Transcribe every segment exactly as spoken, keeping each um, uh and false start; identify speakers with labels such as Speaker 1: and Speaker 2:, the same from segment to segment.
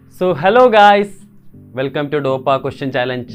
Speaker 1: So hello guys, welcome to Dopa Question Challenge.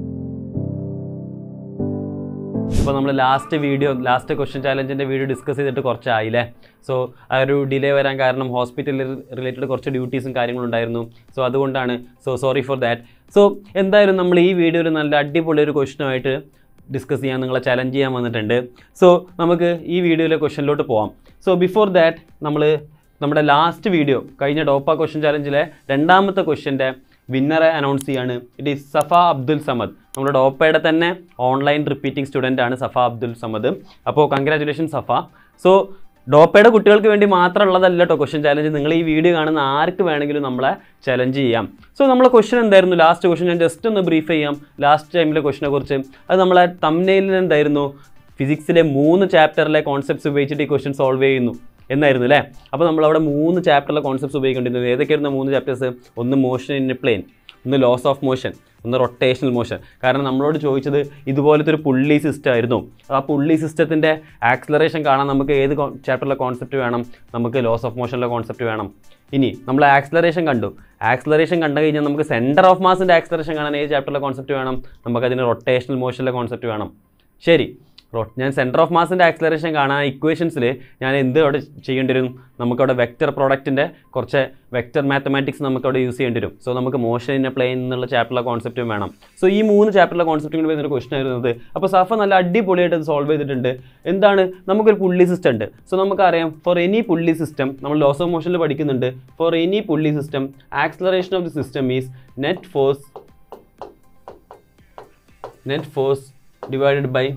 Speaker 1: അപ്പോൾ നമ്മൾ last video last question ചാലഞ്ചിൻ്റെ video discuss ചെയ്തിട്ട് കുറച്ചായില്ലേ. സോ ആ ഒരു ഡിലേ വരാൻ കാരണം ഹോസ്പിറ്റലിൽ റിലേറ്റഡ് കുറച്ച് ഡ്യൂട്ടീസും കാര്യങ്ങളും ഉണ്ടായിരുന്നു. സോ അതുകൊണ്ടാണ്. So sorry for that. So എന്തായാലും നമ്മൾ ഈ വീഡിയോയിൽ നല്ല അടിപൊളി ഒരു ക്വസ്റ്റ്യനുമായിട്ട് ഡിസ്കസ് ചെയ്യാൻ നിങ്ങളെ ചലഞ്ച് ചെയ്യാൻ വന്നിട്ടുണ്ട്. സോ നമുക്ക് ഈ വീഡിയോയിലെ ക്വസ്റ്റ്യനിലോട്ട് പോവാം. സോ ബിഫോർ ദാറ്റ് നമ്മൾ നമ്മുടെ ലാസ്റ്റ് വീഡിയോ കഴിഞ്ഞ ഡോപ്പ ക്വസ്റ്റ്യൻ ചാലഞ്ചിലെ രണ്ടാമത്തെ ക്വസ്റ്റ്യൻ്റെ വിന്നറെ അനൗൺസ് ചെയ്യാണ്. It is Safa Abdul Samad. നമ്മുടെ ഡോപ്പയുടെ തന്നെ ഓൺലൈൻ റിപ്പീറ്റിംഗ് സ്റ്റുഡൻ്റ് ആണ് സഫ അബ്ദുൽ സമദ്. അപ്പോൾ കൺഗ്രാറ്റുലേഷൻ സഫ. സോ ഡോപ്പയുടെ കുട്ടികൾക്ക് വേണ്ടി മാത്രമുള്ളതല്ല കേട്ടോ ക്വസ്റ്റ്യൻ ചാലഞ്ച്. നിങ്ങൾ ഈ വീഡിയോ കാണുന്ന ആർക്ക് വേണമെങ്കിലും നമ്മളെ ചലഞ്ച് ചെയ്യാം. സോ നമ്മളെ ക്വസ്റ്റ്യൻ എന്തായിരുന്നു? ലാസ്റ്റ് ക്വസ്റ്റ്യൻ ഞാൻ ജസ്റ്റ് ഒന്ന് ബ്രീഫ് ചെയ്യാം ലാസ്റ്റ് ടൈമിലെ ക്വസ്റ്റ്യനെ കുറിച്ച്. അത് നമ്മളെ തംബ്നെയിലിൽ എന്തായിരുന്നു? ഫിസിക്സിലെ മൂന്ന് ചാപ്റ്ററിലെ കോൺസെപ്റ്റ്സ് ഉപയോഗിച്ചിട്ട് ഈ ക്വസ്റ്റ്യൻ സോൾവ് ചെയ്യുന്നു എന്നായിരുന്നു അല്ലേ. അപ്പോൾ നമ്മളവിടെ മൂന്ന് ചാപ്റ്ററിലെ കോൺസെപ്റ്റ്സ് ഉപയോഗിക്കേണ്ടിരുന്നത്. ഏതൊക്കെയായിരുന്നു മൂന്ന് ചാപ്റ്റേഴ്സ്? ഒന്ന് മോഷൻ ഇൻ എ പ്ലെയിൻ, ഒന്ന് ലോസ് ഓഫ് മോഷൻ, ഒന്ന് റൊട്ടേഷണൽ മോഷൻ. കാരണം നമ്മളോട് ചോദിച്ചത് ഇതുപോലത്തെ ഒരു പുള്ളി സിസ്റ്റം ആയിരുന്നു. ആ പുള്ളി സിസ്റ്റത്തിൻ്റെ ആക്സിലറേഷൻ കാണാൻ നമുക്ക് ഏത് ചാപ്റ്ററിലെ കോൺസെപ്റ്റ് വേണം? നമുക്ക് ലോസ് ഓഫ് മോഷനിലെ കോൺസെപ്റ്റ് വേണം. ഇനി നമ്മൾ ആക്സിലറേഷൻ കണ്ടു. ആക്സിലറേഷൻ കണ്ടു കഴിഞ്ഞാൽ നമുക്ക് സെൻറ്റർ ഓഫ് മാസിൻ്റെ ആക്സിലറേഷൻ കാണാൻ ഏത് ചാപ്റ്ററിലെ കോൺസെപ്റ്റ് വേണം? നമുക്കതിന് റൊട്ടേഷണൽ മോഷനിലെ കോൺസെപ്റ്റ് വേണം. ശരി, ഞാൻ സെൻറ്റർ ഓഫ് മാസിൻ്റെ ആക്സിലറേഷൻ കാണാൻ ഇക്വേഷൻസിൽ ഞാൻ എന്ത് അവിടെ ചെയ്യേണ്ടി വരും? നമുക്കവിടെ വെക്റ്റർ പ്രോഡക്റ്റിൻ്റെ കുറച്ച് വെക്റ്റർ മാത്തമാറ്റിക്സ് നമുക്കവിടെ യൂസ് ചെയ്യേണ്ടി വരും. സോ നമുക്ക് മോഷൻ ഇൻ എ പ്ലെയിൻ എന്നുള്ള ചാപ്റ്ററിലെ കോൺസെപ്റ്റും വേണം. സോ ഈ മൂന്ന് ചാപ്റ്ററിലെ കോൺസെപ്റ്റും കൂടി വരുന്നൊരു ക്വസ്റ്റൻ ആയിരുന്നത്. അപ്പോൾ സഫ നല്ല അടിപൊളിയായിട്ട് അത് സോൾവ് ചെയ്തിട്ടുണ്ട്. എന്താണ്? നമുക്കൊരു പുള്ളി സിസ്റ്റം ഉണ്ട്. സോ നമുക്കറിയാം ഫോർ എനി പുള്ളി സിസ്റ്റം നമ്മൾ ലോസ് ഓഫ് മോഷനിൽ പഠിക്കുന്നുണ്ട്. For any pulley system acceleration of the system is net force net force divided by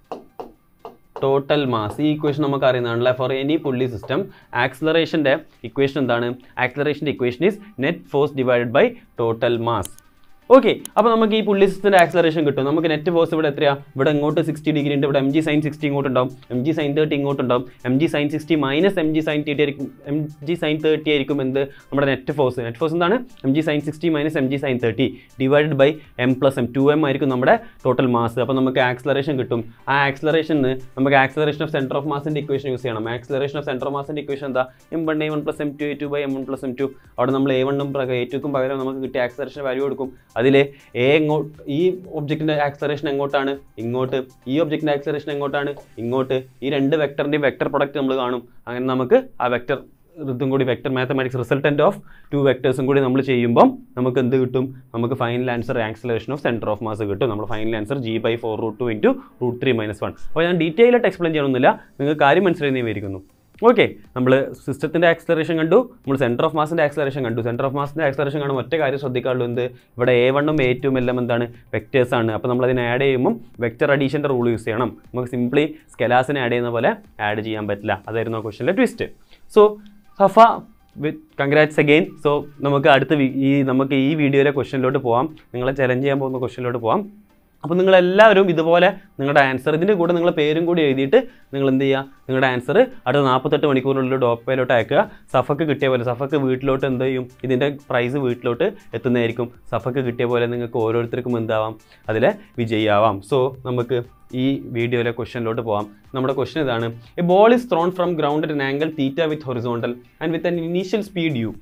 Speaker 1: total mass. ഈ ഇക്വേഷൻ നമുക്ക് അറിയുന്നതാണല്ലേ. ഫോർ എനി പുള്ളി സിസ്റ്റം ആക്സിലറേഷൻ്റെ ഇക്വേഷൻ എന്താണ്? ആക്സിലറേഷൻ്റെ equation is net force divided by total mass. Okay, അപ്പോൾ നമുക്ക് ഈ പുള്ളി സിസ്റ്റത്തിൻ്റെ ആക്സിലറേഷൻ കിട്ടും. നമുക്ക് നെറ്റ് ഫോഴ്സ് ഇവിടെ എത്രയാണ്? ഇവിടെ ഇങ്ങോട്ട് സിക്സ്റ്റി ഡിഗ്രി ഉണ്ട്. ഇവിടെ എം ജി സൈൻ സിക്സ്റ്റി ഇങ്ങോട്ടുണ്ടാവും, എം ജി സൈൻ തേർട്ടി ഇങ്ങോട്ടുണ്ടാവും. M G sine sixty minus M G sine thirty ആയിരിക്കും എം ജി സൈൻ തേർട്ടി ആയിരിക്കും എന്ത്? നമ്മുടെ നെറ്റ് ഫോഴ്സ്. നെറ്റ് ഫോഴ്സ് എന്താണ്? M G sine sixty minus M G sine thirty divided by M plus M. Two M ആയിരിക്കും നമ്മുടെ total mass. അപ്പോൾ നമുക്ക് acceleration കിട്ടും. ആ ആക്സിലറേഷന് നമുക്ക് ആക്സിലറേഷൻ ഓഫ് സെൻറ്റർ ഓഫ് മാസിൻ്റെ ഇക്വേഷൻ യൂസ് ചെയ്യണം. ആക്സിലറേഷൻ ഓഫ് സെൻറ്റർ ഓഫ് മാസിൻ്റെ ഇക്വേഷൻ എന്താ? M one A one plus M two A two by M one plus M two. അവിടെ നമ്മൾ എ വണ്ണും എ ടുക്കും പകരം നമുക്ക് കിട്ടിയ ആക്സിലറേഷൻ വാല്യൂ കൊടുക്കും. അതിൽ എ എങ്ങോട്ട്, ഈ ഒബ്ജക്റ്റിൻ്റെ ആക്സിലറേഷൻ എങ്ങോട്ടാണ്? ഇങ്ങോട്ട്. ഈ ഒബ്ജക്റ്റിൻ്റെ ആക്സിലറേഷൻ എങ്ങോട്ടാണ്? ഇങ്ങോട്ട്. ഈ രണ്ട് വെക്ടറിൻ്റെയും വെക്ടർ പ്രൊഡക്റ്റ് നമ്മൾ കാണും. അങ്ങനെ നമുക്ക് ആ വെക്ടർ ഇതും കൂടി vector mathematics resultant of two വെക്ടേഴ്സും കൂടി നമ്മൾ ചെയ്യുമ്പം നമുക്ക് എന്ത് കിട്ടും? നമുക്ക് final answer acceleration of centre of mass കിട്ടും. നമ്മൾ final answer G by four root two into root three minus one. അപ്പോൾ ഞാൻ ഡീറ്റെയിൽ ആയിട്ട് എക്സ്പ്ലെയിൻ ചെയ്യണമെന്നില്ല, നിങ്ങൾക്ക് കാര്യം മനസ്സിലായി വിചാരിക്കുന്നു. ഓക്കെ, നമ്മൾ സിസ്റ്റത്തിൻ്റെ ആക്സിലറേഷൻ കണ്ടു, നമ്മൾ സെൻറ്റർ ഓഫ് മാസിൻ്റെ ആക്സിലറേഷൻ കണ്ടു. സെൻറ്റർ ഓഫ് മാസിൻ്റെ ആക്സിലറേഷൻ കാണുമ്പോൾ ഒറ്റ കാര്യം ശ്രദ്ധിക്കാറുള്ളൂ. എന്ത്? ഇവിടെ എ വണ്ണും എ ടുവും എല്ലാം എന്താണ്? വെക്ടേഴ്സാണ്. അപ്പോൾ നമ്മൾ അതിനെ ആഡ് ചെയ്യുമ്പോൾ വെക്ടർ അഡീഷൻ്റെ റൂൾ യൂസ് ചെയ്യണം. നമുക്ക് സിംപ്ലി സ്കെലാസിനെ ആഡ് ചെയ്യുന്ന പോലെ ആഡ് ചെയ്യാൻ പറ്റില്ല. അതായിരുന്നു ആ ക്വസ്റ്റനിലെ twist. So Safa with congrats again. So നമുക്ക് അടുത്ത ഈ നമുക്ക് ഈ വീഡിയോയിലെ ക്വസ്റ്റനിലോട്ട് പോകാം. നിങ്ങളെ ചലഞ്ച് ചെയ്യാൻ പോകുന്ന ക്വസ്റ്റനിലോട്ട് പോകാം. അപ്പോൾ നിങ്ങളെല്ലാവരും ഇതുപോലെ നിങ്ങളുടെ ആൻസർ ഇതിൻ്റെ കൂടെ നിങ്ങളുടെ പേരും കൂടി എഴുതിയിട്ട് നിങ്ങൾ എന്ത് ചെയ്യുക? നിങ്ങളുടെ ആൻസർ അടുത്ത നാൽപ്പത്തെട്ട് മണിക്കൂറിനുള്ളിൽ ഡോപ്പയിലോട്ട് അയക്കുക. സഫക്ക് കിട്ടിയ പോലെ സഫക്ക് വീട്ടിലോട്ട് എന്ത് ചെയ്യും? ഇതിൻ്റെ പ്രൈസ് വീട്ടിലോട്ട് എത്തുന്നതായിരിക്കും. സഫക്ക് കിട്ടിയ പോലെ നിങ്ങൾക്ക് ഓരോരുത്തർക്കും എന്താവാം? അതിൽ വിജയിയാവാം. സോ നമുക്ക് ഈ വീഡിയോയിലെ ക്വസ്റ്റനിലോട്ട് പോകാം. നമ്മുടെ ക്വസ്റ്റൻ ഇതാണ്. A ball is thrown from ground at an angle theta with horizontal and with an initial speed U.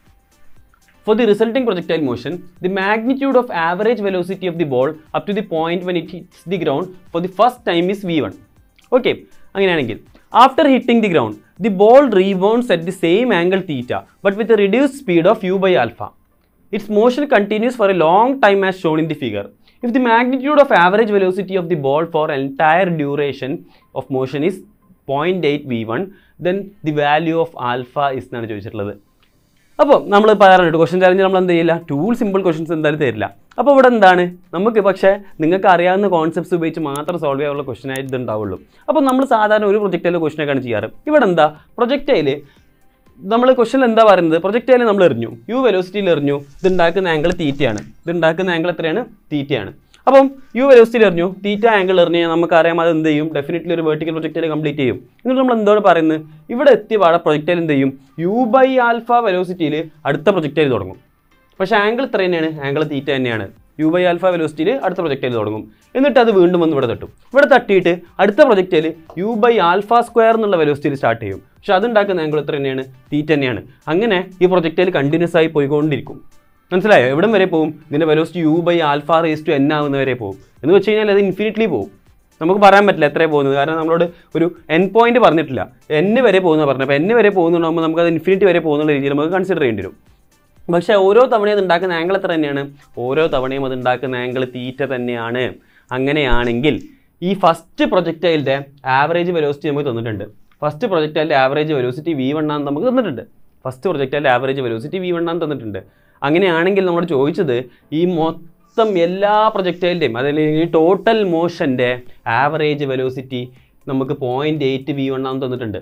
Speaker 1: For the resulting projectile motion, the magnitude of average velocity of the ball up to the point when it hits the ground for the first time is v one. Okay, അങ്ങനെയാണെങ്കിൽ after hitting the ground, the ball rebounds at the same angle theta but with a reduced speed of u by alpha. Its motion continues for a long time as shown in the figure. If the magnitude of average velocity of the ball for entire duration of motion is zero point eight v one, then the value of alpha is എന്നാണ് ചോദിച്ചിട്ടുള്ളത്. അപ്പോൾ നമ്മൾ പറയാറുണ്ട് question challenge നമ്മൾ എന്ത് ചെയ്യില്ല? Tool simple questions എന്തായാലും തരില്ല. അപ്പോൾ ഇവിടെ എന്താണ്? നമുക്ക് പക്ഷേ നിങ്ങൾക്ക് അറിയാവുന്ന കോൺസെപ്റ്റ്സ് ഉപയോഗിച്ച് മാത്രം സോൾവ് ചെയ്യാനുള്ള ക്വസ്റ്റൻ ആയിട്ട് ഇത് ഉണ്ടാവുള്ളൂ. അപ്പോൾ നമ്മൾ സാധാരണ ഒരു പ്രൊജക്റ്റൈൽ ക്വസ്റ്റനൊക്കെയാണ് ചെയ്യാറ്. ഇവിടെ എന്താ? പ്രൊജക്റ്റൈൽ നമ്മൾ ക്വസ്റ്റനിൽ എന്താ പറയുന്നത്? പ്രൊജക്റ്റൈൽ നമ്മൾ എറിഞ്ഞു, യു വെലോസിറ്റിയിൽ എറിഞ്ഞു. ഇത് ഉണ്ടാക്കുന്ന ആംഗിൾ തീറ്റയാണ്. ഇത് ഉണ്ടാക്കുന്ന ആംഗിൾ എത്രയാണ്? തീറ്റയാണ്. അപ്പം യു വെലോസിറ്റിയിൽ എറിഞ്ഞു, തീറ്റ ആംഗിൾ എറിഞ്ഞു കഴിഞ്ഞാൽ നമുക്കറിയാം അത് എന്ത് ചെയ്യും? ഡെഫിനറ്റ്ലി ഒരു വെർട്ടിക്കൽ പ്രൊജക്റ്റൈൽ കംപ്ലീറ്റ് ചെയ്യും. എന്നിട്ട് നമ്മൾ എന്തോട് പറയുന്നത്? ഇവിടെ എത്തിയ പാടെ പ്രൊജക്റ്റൈൽ എന്ത് ചെയ്യും? യു ബൈ ആൽഫ വെലോസിറ്റിയിൽ അടുത്ത പ്രൊജക്റ്റൈൽ തുടങ്ങും. പക്ഷേ ആംഗിൾ ഇത്ര തന്നെയാണ്, ആംഗിൾ തീറ്റ തന്നെയാണ്. യു ബൈ ആൽഫ വെലോസിറ്റിയിൽ അടുത്ത പ്രൊജക്റ്റൈൽ തുടങ്ങും. എന്നിട്ട് അത് വീണ്ടും വന്ന് ഇവിടെ തട്ടും. ഇവിടെ തട്ടിയിട്ട് അടുത്ത projectile U by alpha square എന്നുള്ള വെലോസിറ്റിയിൽ സ്റ്റാർട്ട് ചെയ്യും. പക്ഷേ അതുണ്ടാക്കുന്ന ആംഗിൾ എത്ര തന്നെയാണ്? തീറ്റ തന്നെയാണ്. അങ്ങനെ ഈ പ്രൊജക്റ്റൈൽ കണ്ടിന്യൂസ് ആയി പോയിക്കൊണ്ടിരിക്കും. മനസ്സിലായോ? എവിടം വരെ പോകും? ഇതിൻ്റെ velocity U by alpha raise to N ആവുന്ന വരെ പോകും. എന്ന് വെച്ച് കഴിഞ്ഞാൽ അത് ഇൻഫിനിറ്റ്ലി പോകും. നമുക്ക് പറയാൻ പറ്റില്ല എത്രയാണ് പോകുന്നത്, കാരണം നമ്മളോട് ഒരു എൻ പോയിന്റ് പറഞ്ഞിട്ടില്ല. എൻ വരെ പോകുന്ന പറഞ്ഞു. അപ്പോൾ എൻ വരെ പോകുന്നുണ്ടാകുമ്പോൾ നമുക്കത് ഇൻഫിനിറ്റി വരെ പോകുന്ന രീതിയിൽ നമുക്ക് കൺസിഡർ ചെയ്യേണ്ടി വരും. പക്ഷേ ഓരോ തവണയും അത് ഉണ്ടാക്കുന്ന ആംഗിൾ എത്ര തന്നെയാണ്? ഓരോ തവണയും അത് ഉണ്ടാക്കുന്ന ആംഗിൾ തീറ്റ തന്നെയാണ്. അങ്ങനെയാണെങ്കിൽ ഈ ഫസ്റ്റ് പ്രൊജക്റ്റൈലിൻ്റെ ആവറേജ് വെലോസിറ്റി നമുക്ക് തന്നിട്ടുണ്ട്. ഫസ്റ്റ് പ്രൊജക്റ്റൈലിൻ്റെ ആവറേജ് വെലോസിറ്റി വി വൺ ആണെന്ന് നമുക്ക് തന്നിട്ടുണ്ട്. ഫസ്റ്റ് പ്രൊജക്റ്റൈലിൻ്റെ ആവറേജ് വെലോസിറ്റി വി വൺ ആണെന്ന് തന്നിട്ടുണ്ട്. അങ്ങനെയാണെങ്കിൽ നമ്മൾ ചോദിച്ചത് ഈ മൊത്തം എല്ലാ പ്രൊജക്റ്റൈലിൻ്റെയും അതിൽ ഈ ടോട്ടൽ മോഷൻ്റെ ആവറേജ് വെലോസിറ്റി നമുക്ക് പോയിൻറ്റ് എയ്റ്റ് വി വൺ ആണെന്ന് തന്നിട്ടുണ്ട്.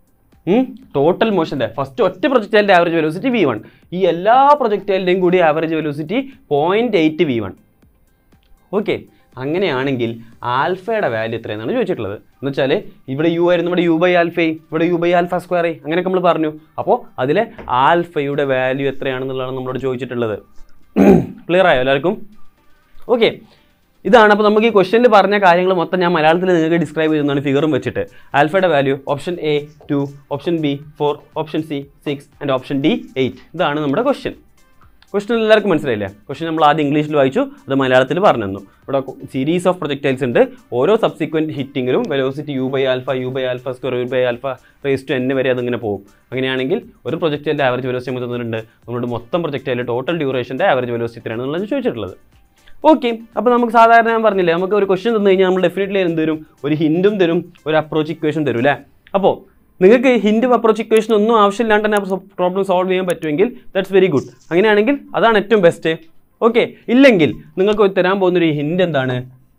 Speaker 1: ടോട്ടൽ മോഷൻ്റെ ഫസ്റ്റ് ഒറ്റ പ്രൊജക്റ്റൈലിൻ്റെ ആവറേജ് വെലോസിറ്റി വി വൺ, ഈ എല്ലാ പ്രൊജക്റ്റൈലിൻ്റെയും കൂടി average velocity point eight V one. Okay, അങ്ങനെയാണെങ്കിൽ ആൽഫയുടെ വാല്യൂ എത്രയെന്നാണ് ചോദിച്ചിട്ടുള്ളത്. എന്ന് വെച്ചാൽ ഇവിടെ യു ആയിരുന്നു, ഇവിടെ യു ബൈ ആൽഫൈ, ഇവിടെ യു ബൈ ആൽഫ സ്ക്വയർ ഐ, അങ്ങനെയൊക്കെ നമ്മൾ പറഞ്ഞു. അപ്പോൾ അതിലെ ആൽഫയുടെ വാല്യൂ എത്രയാണെന്നുള്ളതാണ് നമ്മളോട് ചോദിച്ചിട്ടുള്ളത്. ക്ലിയർ ആയോ എല്ലാവർക്കും? ഓക്കെ, ഇതാണ്. അപ്പോൾ നമുക്ക് ഈ ക്വസ്റ്റ്യനിൽ പറഞ്ഞ കാര്യങ്ങൾ മൊത്തം ഞാൻ മലയാളത്തിൽ നിങ്ങൾക്ക് ഡിസ്ക്രൈബ് ചെയ്യുന്നതാണ് ഫിഗറും വെച്ചിട്ട്. ആൽഫയുടെ value option A two, option B four, option C six and option D eight. ഇതാണ് നമ്മുടെ ക്വസ്റ്റ്യൻ. ക്വസ്റ്റ്യൻ എല്ലാവർക്കും മനസ്സിലായില്ലേ? ക്വസ്റ്റ്യൻ നമ്മൾ ആദ്യം ഇംഗ്ലീഷിൽ വായിച്ചു, അത് മലയാളത്തിൽ പറഞ്ഞു തന്നു. ഇവിടെ സീരീസ് ഓഫ് പ്രൊജക്റ്റൈൽസ് ഉണ്ട്. ഓരോ സബ്സിക്വൻറ്റ് ഹിറ്റിങ്ങിലും velocity U by alpha, U by alpha square, U by alpha raise to N വരെ അതിങ്ങനെ പോകും. അങ്ങനെയാണെങ്കിൽ ഒരു പ്രൊജക്റ്റൈലിൻ്റെ ആവറേജ് വെലോസിറ്റി നമുക്ക് തന്നിട്ടുണ്ട്. നമ്മുടെ മൊത്തം പ്രൊജക്റ്റൈലിൽ ടോട്ടൽ ഡ്യൂറേഷൻ്റെ ആവറേജ് വെലോസിറ്റി എത്രയാണെന്നുള്ളത് ചോദിച്ചിട്ടുള്ളത്. ഓക്കെ, അപ്പോൾ നമുക്ക് സാധാരണ ഞാൻ പറഞ്ഞില്ലേ, നമുക്ക് ഒരു ക്വസ്റ്റ്യൻ തന്നു കഴിഞ്ഞാൽ നമ്മൾ ഡെഫിനറ്റ്ലി എന്ത് തരും? ഒരു ഹിൻറ്റും തരും, ഒരു അപ്രോച്ച് ഇക്വേഷൻ തരും അല്ലേ? അപ്പോൾ നിങ്ങൾക്ക് ഹിൻറ്റും അപ്രോച്ച് ഇക്വേഷൻ ഒന്നും ആവശ്യമില്ലാണ്ട് തന്നെ പ്രോബ്ലം സോൾവ് ചെയ്യാൻ പറ്റുമെങ്കിൽ ദാറ്റ്സ് വെരി ഗുഡ്. അങ്ങനെയാണെങ്കിൽ അതാണ് ഏറ്റവും ബെസ്റ്റ്. ഓക്കെ, ഇല്ലെങ്കിൽ നിങ്ങൾക്ക് തരാൻ പോകുന്നൊരു ഹിൻറ്റ് എന്താണ്?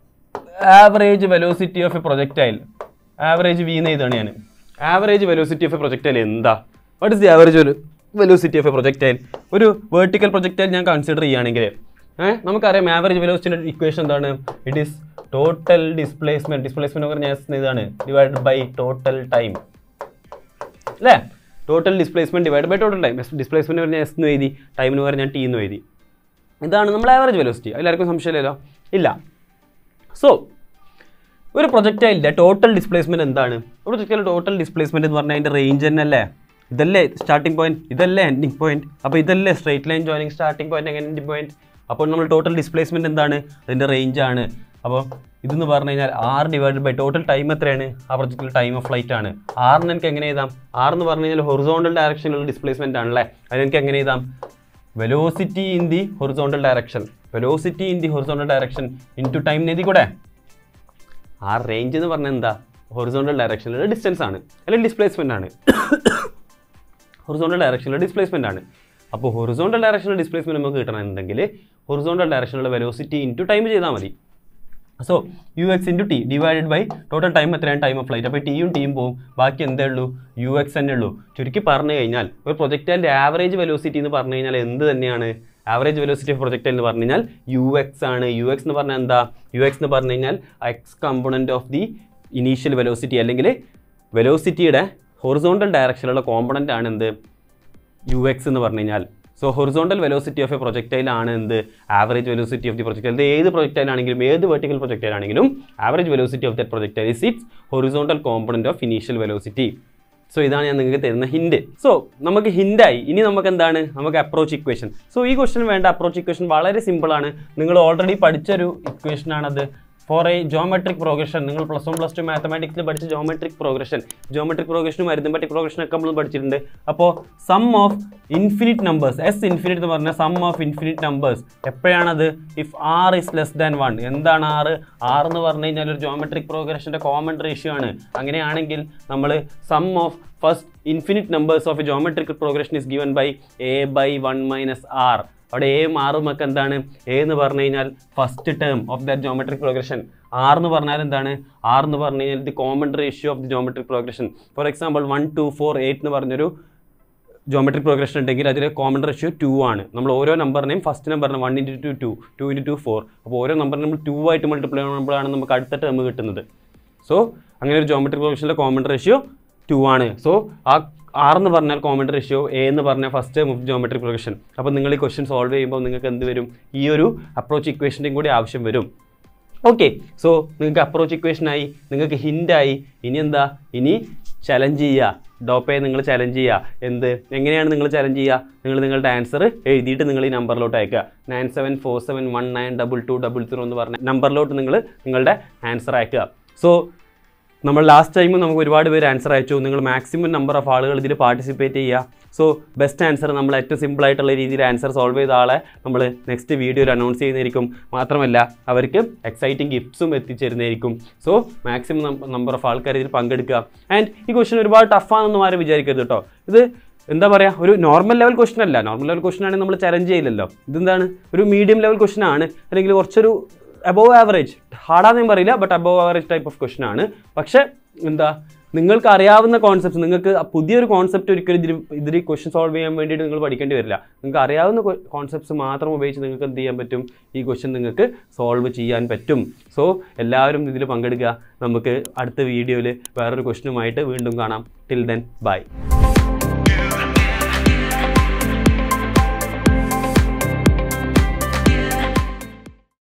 Speaker 1: Average velocity of a projectile. Average V എന്ന് എഴുതാണ് ഞാൻ. Average velocity of a projectile എന്താ? What is the average velocity of a projectile? ഒരു വേർട്ടിക്കൽ പ്രൊജക്റ്റൈൽ ഞാൻ കൺസിഡർ ചെയ്യുകയാണെങ്കിൽ ഏഹ് നമുക്കറിയാം ആവറേജ് വെലോസിറ്റിയുടെ ഇക്വേഷൻ എന്താണ്? It is total displacement. Displacement എന്ന് പറഞ്ഞാൽ ഇതാണ്, ഡിവൈഡഡ് ബൈ ടോട്ടൽ ടൈം അല്ലേ? Total displacement divide by total time. Displacement പറഞ്ഞാൽ എസ് എന്ന് എഴുതി, ടൈമിന് പറഞ്ഞാൽ ടി എന്ന് എഴുതി. ഇതാണ് നമ്മുടെ ആവറേജ് വെലോസിറ്റി. എല്ലാവർക്കും സംശയമില്ലല്ലോ? ഇല്ല. സോ ഒരു പ്രൊജക്റ്റൈലിൻ്റെ ടോട്ടൽ ഡിസ്പ്ലേസ്മെന്റ് എന്താണ്? ഒരു പ്രൊജക്റ്റൈലിൻ്റെ ടോട്ടൽ ഡിസ്പ്ലേസ്മെന്റ് എന്ന് പറഞ്ഞാൽ അതിൻ്റെ റേഞ്ച് തന്നെ അല്ലേ? ഇതല്ലേ സ്റ്റാർട്ടിംഗ് പോയിന്റ്, ഇതല്ലേ എൻഡിങ് പോയിന്റ്. അപ്പോൾ ഇതല്ലേ straight line joining starting point അങ്ങനെ എൻഡിങ് പോയിന്റ്. അപ്പോൾ നമ്മൾ ടോട്ടൽ ഡിസ്പ്ലേസ്മെന്റ് എന്താണ്? അതിൻ്റെ റേഞ്ചാണ്. അപ്പോൾ ഇതെന്ന് പറഞ്ഞു കഴിഞ്ഞാൽ R divided by total time എത്രയാണ്? ആ പ്രൊജക്റ്റിൽ ടൈം ഓഫ് ഫ്ലൈറ്റ് ആണ്. ആറിന് എനിക്ക് എങ്ങനെ എഴുതാം? ആർ എന്ന് പറഞ്ഞു കഴിഞ്ഞാൽ ഹൊറിസോണ്ടൽ ഡയറക്ഷനിലുള്ള ഡിസ്പ്ലേസ്മെന്റ് ആണല്ലേ? അതിനെനിക്ക് എങ്ങനെ എഴുതാം? Velocity in the horizontal direction. Velocity in the horizontal direction into time എഴുതി കൂടെ. ആ റേഞ്ച് എന്ന് പറഞ്ഞാൽ എന്താ? ഹൊറിസോണ്ടൽ ഡയറക്ഷനിലുള്ള ഡിസ്റ്റൻസ് ആണ്, അല്ലെങ്കിൽ ഡിസ്പ്ലേസ്മെന്റ് ആണ്. ഹൊറിസോണ്ടൽ ഡയറക്ഷനിലുള്ള ഡിസ്പ്ലേസ്മെന്റ് ആണ്. അപ്പോൾ ഹൊറിസോണ്ടൽ ഡയറക്ഷനിലുള്ള ഡിസ്പ്ലേസ്മെന്റ് നമുക്ക് കിട്ടണമെന്നുണ്ടെങ്കിൽ ഹൊറിസോണ്ടൽ ഡയറക്ഷനിലുള്ള വെലോസിറ്റി ഇൻ ടു ടൈം ചെയ്താൽ മതി. So U X into T divided by total time എത്രയാണ്? Time of flight. അപ്പോൾ ടിയും ടിയും പോകും, ബാക്കി എന്തേ ഉള്ളൂ? യു എക്സ് തന്നെ ഉള്ളൂ. ചുരുക്കി പറഞ്ഞു കഴിഞ്ഞാൽ ഒരു പ്രൊജക്റ്റൈലിൻ്റെ ആവറേജ് വെലോസിറ്റി എന്ന് പറഞ്ഞു കഴിഞ്ഞാൽ എന്ത് തന്നെയാണ്? ആവറേജ് വെലോസിറ്റി ഓഫ് പ്രൊജക്റ്റൈൽ എന്ന് പറഞ്ഞു കഴിഞ്ഞാൽ യു എക്സ് ആണ്. യു എക്സ് എന്ന് പറഞ്ഞാൽ എന്താ? യു എക്സ് എന്ന് പറഞ്ഞു കഴിഞ്ഞാൽ X component of the initial velocity, അല്ലെങ്കിൽ വെലോസിറ്റിയുടെ ഹൊറിസോണ്ടൽ ഡയറക്ഷനിലുള്ള കോമ്പണൻ്റ് ആണ് എന്ത്? യു എക്സ് എന്ന് പറഞ്ഞു കഴിഞ്ഞാൽ. So horizontal velocity of a projectile ആണ് എന്ത്? Average velocity of the projectile. ഇത് ഏത് പ്രൊജക്റ്റൈൽ ആണെങ്കിലും, ഏത് വെർട്ടിക്കൽ പ്രൊജക്റ്റൈൽ ആണെങ്കിലും average velocity of that projectile is its horizontal component of initial velocity. So ഇതാണ് ഞാൻ നിങ്ങൾക്ക് തരുന്ന ഹിൻറ്റ്. സോ നമുക്ക് ഹിൻറ്റായി. ഇനി നമുക്ക് എന്താണ്? നമുക്ക് അപ്രോച്ച് ഇക്വേഷൻ. സോ ഈ ക്വസ്റ്റൻ വേണ്ട അപ്രോച്ച് ഇക്വേഷൻ വളരെ സിമ്പിളാണ്. നിങ്ങൾ ഓൾറെഡി പഠിച്ചൊരു ഇക്വേഷനാണത്. ഫോർ എ ജോമെട്രിക് പ്രോഗ്രഷൻ, നിങ്ങൾ പ്ലസ് വൺ പ്ലസ് ടു മാത്തമാറ്റിക്സിൽ പഠിച്ച ജോമെട്രിക് പ്രോഗ്രഷൻ, ജോമെട്രിക് പ്രോഗ്രഷനും അരിതമെറ്റിക് പ്രോഗ്രഷനൊക്കെ നമ്മൾ പഠിച്ചിട്ടുണ്ട്. അപ്പോൾ sum of infinite numbers, S infinite എന്ന് പറഞ്ഞാൽ സം ഓഫ് ഇൻഫിനിറ്റ് നമ്പേഴ്സ് എപ്പോഴാണത്? If R is less than one. എന്താണ് ആറ്? ആർ എന്ന് പറഞ്ഞു കഴിഞ്ഞാൽ ഒരു ജോമെട്രിക് പ്രോഗ്രഷൻ്റെ കോമൺ റേഷ്യോ ആണ്. അങ്ങനെയാണെങ്കിൽ നമ്മൾ sum of first infinite numbers of a geometric progression is given by A by one minus R. അവിടെ എയും ആറും ഒക്കെ എന്താണ്? എ എന്ന് പറഞ്ഞു കഴിഞ്ഞാൽ first term of that geometric progression. R എന്ന് പറഞ്ഞാൽ എന്താണ്? ആർ എന്ന് പറഞ്ഞു കഴിഞ്ഞാൽ the common ratio of the geometric progression. For example one two four eight എന്ന് പറഞ്ഞൊരു ജോമെട്രിക് പ്രോഗ്രഷൻ ഉണ്ടെങ്കിൽ അതിൽ കോമൺ റേഷ്യോ ടു ആണ്. നമ്മൾ ഓരോ നമ്പറിനെയും ഫസ്റ്റ് നമ്പറിന് one into two two, two into two four. അപ്പോൾ ഓരോ നമ്പറിനും നമ്മൾ ടു ആയിട്ട് മൾട്ടിപ്ലൈ ചെയ്യുമ്പോഴാണ് നമുക്ക് അടുത്ത ടേം കിട്ടുന്നത്. സോ അങ്ങനെ ഒരു ജോമെട്രിക് പ്രോഗ്രഷനിലെ കോമൺ റേഷ്യോ ടു ആണ്. സോ ആ ആർ എന്ന് പറഞ്ഞാൽ കോമൺ റേഷ്യോ, എ എന്ന് പറഞ്ഞാൽ first term of geometric progression. അപ്പോൾ നിങ്ങൾ ഈ ക്വസ്റ്റ്യൻ സോൾവ് ചെയ്യുമ്പോൾ നിങ്ങൾക്ക് എന്ത് വരും? ഈ ഒരു അപ്രോച്ച് ഇക്വേഷൻ്റെയും കൂടി ആവശ്യം വരും. ഓക്കെ, സോ നിങ്ങൾക്ക് അപ്രോച്ച് ഇക്വേഷനായി, നിങ്ങൾക്ക് ഹിൻ്റായി. ഇനി എന്താ? ഇനി ചലഞ്ച് ചെയ്യുക. ഡോപ്പയെ നിങ്ങൾ ചലഞ്ച് ചെയ്യുക. എന്ത് എങ്ങനെയാണ് നിങ്ങൾ ചലഞ്ച് ചെയ്യുക? നിങ്ങൾ നിങ്ങളുടെ ആൻസർ എഴുതിയിട്ട് നിങ്ങൾ ഈ നമ്പറിലോട്ട് അയക്കുക. Nine seven four seven one nine double two double zero എന്ന് പറഞ്ഞ നമ്പറിലോട്ട് നിങ്ങൾ നിങ്ങളുടെ ആൻസർ അയക്കുക. സോ നമ്മൾ ലാസ്റ്റ് ടൈമും നമുക്ക് ഒരുപാട് പേര് ആൻസർ അയച്ചു. നിങ്ങൾ മാക്സിമം നമ്പർ ഓഫ് ആളുകൾ ഇതിൽ പാർട്ടിസിപ്പേറ്റ് ചെയ്യുക. സോ ബെസ്റ്റ് ആൻസർ നമ്മൾ ഏറ്റവും സിമ്പിളായിട്ടുള്ള രീതിയിൽ ആൻസർ സോൾവ് ചെയ്ത ആളെ നമ്മൾ നെക്സ്റ്റ് വീഡിയോയിൽ അനൗൺസ് ചെയ്യുന്നതായിരിക്കും. മാത്രമല്ല അവർക്ക് എക്സൈറ്റിംഗ് ഗിഫ്റ്റ്സും എത്തിച്ചേരുന്നതായിരിക്കും. സോ മാക്സിമം നമ്പർ ഓഫ് ആൾക്കാർ ഇതിൽ പങ്കെടുക്കുക. ആൻഡ് ഈ ക്വസ്റ്റ്യൻ ഒരുപാട് ടഫാണെന്നും ആരും വിചാരിക്കരുത് കേട്ടോ. ഇത് എന്താ പറയുക, ഒരു നോർമൽ ലെവൽ ക്വസ്റ്റൻ അല്ല. നോർമൽ ലെവൽ ക്വസ്റ്റൻ ആണെങ്കിൽ നമ്മൾ ചലഞ്ച് ചെയ്യില്ലല്ലോ. ഇതെന്താണ്, ഒരു മീഡിയം ലെവൽ ക്വസ്റ്റൻ ആണ്, അല്ലെങ്കിൽ കുറച്ചൊരു അബോവ് ആവറേജ്, ഹാർഡാന്ന് ഞാൻ പറയില്ല, but above average type of question ആണ്. പക്ഷേ എന്താ, നിങ്ങൾക്ക് അറിയാവുന്ന കോൺസെപ്റ്റ്സ്, നിങ്ങൾക്ക് പുതിയൊരു കോൺസെപ്റ്റ് ഒരിക്കലും ഇതിൽ ഇതിൽ ക്വസ്റ്റൻ സോൾവ് ചെയ്യാൻ വേണ്ടിയിട്ട് നിങ്ങൾ പഠിക്കേണ്ടി വരില്ല. നിങ്ങൾക്ക് അറിയാവുന്ന കോൺസെപ്റ്റ്സ് മാത്രം ഉപയോഗിച്ച് നിങ്ങൾക്ക് എന്ത് ചെയ്യാൻ പറ്റും, ഈ ക്വസ്റ്റൻ നിങ്ങൾക്ക് സോൾവ് ചെയ്യാൻ പറ്റും. സോ എല്ലാവരും ഇതിൽ പങ്കെടുക്കുക. നമുക്ക് അടുത്ത വീഡിയോയിൽ വേറൊരു ക്വസ്റ്റനുമായിട്ട് വീണ്ടും കാണാം. Till then by.